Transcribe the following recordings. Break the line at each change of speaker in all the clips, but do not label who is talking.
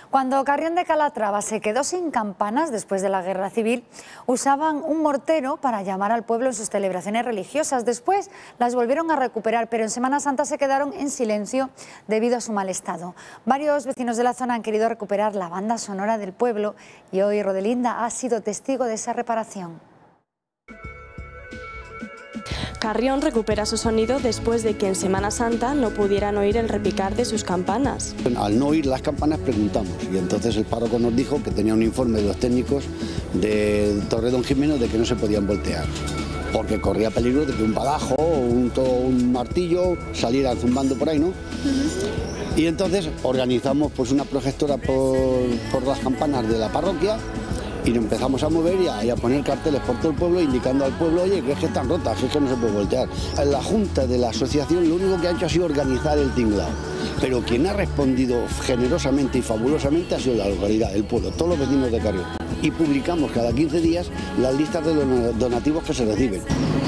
Cuando Carrión de Calatrava se quedó sin campanas después de la Guerra Civil, usaban un mortero para llamar al pueblo en sus celebraciones religiosas. Después las volvieron a recuperar, pero en Semana Santa se quedaron en silencio debido a su mal estado. Varios vecinos de la zona han querido recuperar la banda sonora del pueblo y hoy Rodelinda ha sido testigo de esa reparación.
Carrión recupera su sonido después de que en Semana Santa no pudieran oír el repicar de sus campanas.
Al no oír las campanas preguntamos y entonces el párroco nos dijo que tenía un informe de los técnicos de Torre Don Jimeno de que no se podían voltear, porque corría peligro de que un badajo o un martillo saliera zumbando por ahí, ¿no? Y entonces organizamos pues una proyectora por las campanas de la parroquia y nos empezamos a mover y a poner carteles por todo el pueblo indicando al pueblo, oye, que es que están rotas, es que no se puede voltear. La junta de la asociación lo único que ha hecho ha sido organizar el tinglado, pero quien ha respondido generosamente y fabulosamente ha sido la localidad, el pueblo, todos los vecinos de Carrión. Y publicamos cada 15 días las listas de los donativos que se reciben.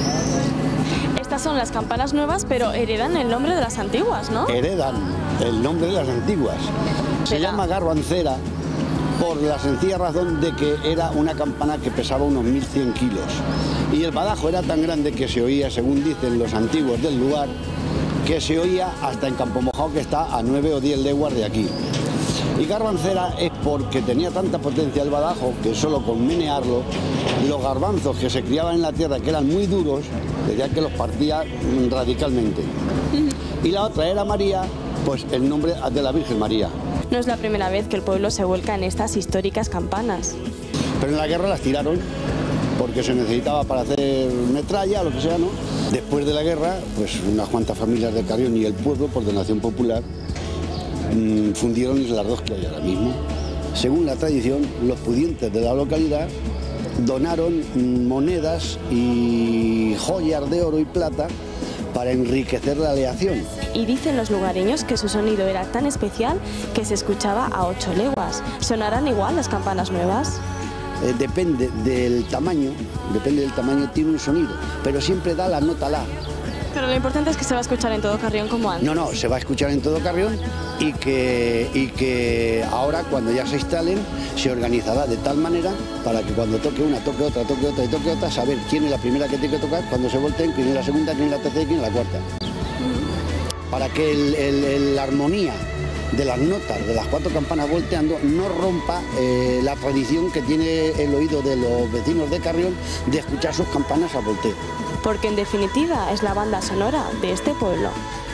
Estas son las campanas nuevas, pero heredan el nombre de las antiguas, ¿no?
Heredan el nombre de las antiguas. Se llama garbancera por la sencilla razón de que era una campana que pesaba unos 1100 kilos. Y el badajo era tan grande que se oía, según dicen los antiguos del lugar, que se oía hasta en Campo Mojado, que está a 9 o 10 leguas de aquí. Y garbancera es porque tenía tanta potencia el badajo que solo con menearlo, los garbanzos que se criaban en la tierra, que eran muy duros, decían que los partía radicalmente. Y la otra era María, pues el nombre de la Virgen María.
No es la primera vez que el pueblo se vuelca en estas históricas campanas.
Pero en la guerra las tiraron porque se necesitaba para hacer metralla o lo que sea, ¿no? Después de la guerra, pues unas cuantas familias de Carrión y el pueblo, por donación popular, fundieron las dos que hay ahora mismo. Según la tradición, los pudientes de la localidad donaron monedas y joyas de oro y plata para enriquecer la aleación.
Y dicen los lugareños que su sonido era tan especial que se escuchaba a 8 leguas. ¿Sonarán igual las campanas nuevas?
Depende del tamaño, tiene un sonido, pero siempre da la nota la.
Pero lo importante es que se va a escuchar en todo Carrión como antes.
No, se va a escuchar en todo Carrión y que ahora, cuando ya se instalen, se organizará de tal manera para que cuando toque una, toque otra y toque otra, saber quién es la primera que tiene que tocar, cuando se volteen, quién es la segunda, quién es la tercera y quién es la cuarta. Para que la armonía de las notas de las 4 campanas volteando no rompa la tradición que tiene el oído de los vecinos de Carrión de escuchar sus campanas a volteo.
Porque en definitiva es la banda sonora de este pueblo.